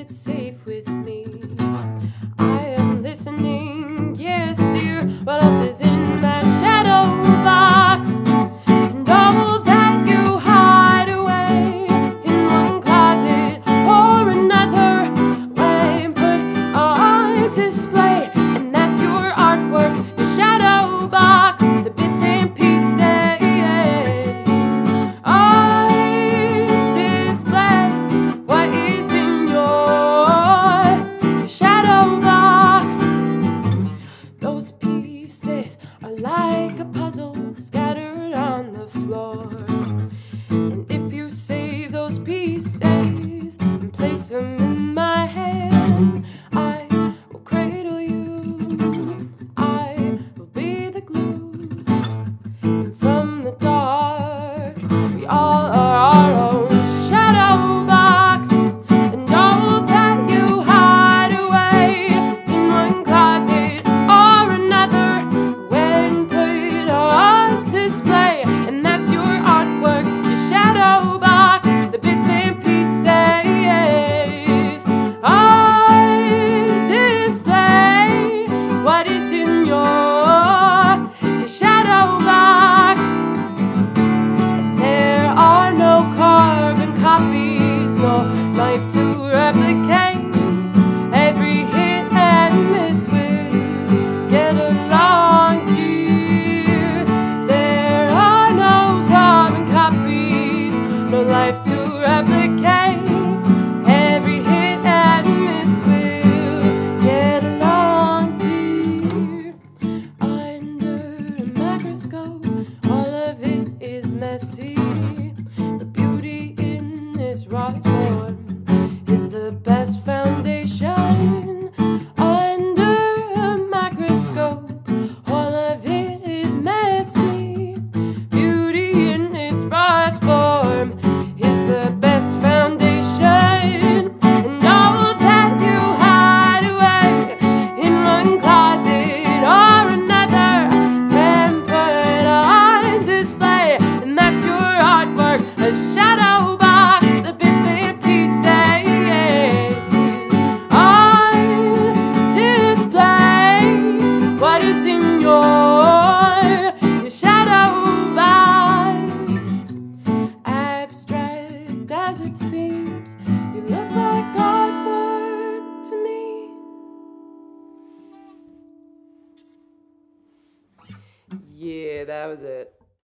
it safe with me. I am listening, yes dear. What else is in that shadow box? And all that you hide away in one closet or another, way put on display. And that's your artwork, your shadow box, the bits and pieces. Those pieces are like a puzzle scattered on the floor. And if you save those pieces and place them in my hand, I will cradle you. I will be the glue. And from the dark, we all are our own shadow box. And all that you hide away in one closet or another, when put on display. And that's your artwork, your shadow box, the bits and pieces on display. What is in your shadow box? There are no carbon copies, no life to replicate. Every hit and miss will get along to you. There are no carbon copies, no life to replicate. Every hit and miss will get along to you. Under a microscope, all of it is messy. The beauty in this raw form is the best foundation. Under a microscope, all of it is messy. Beauty in its rawest form is the best foundation. And all that you hide away in one closet or another, then put on display. And that's your artwork, a shadow box, the bits and pieces on display. What is in your shadow box? Abstract as it seems, you look like artwork to me. Yeah, that was it.